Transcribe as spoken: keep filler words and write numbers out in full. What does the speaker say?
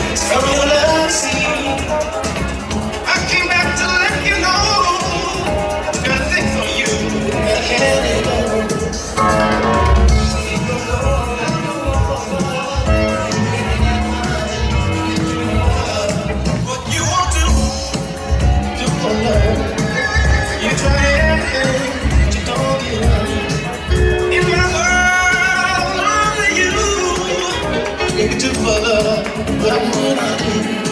from your love scene. I came back to let you know I've got a thing for you. I can't let go. What you want to do for love, you try everything, but you don't get love. In my world, only you. Maybe too for love, but I'm gonna do.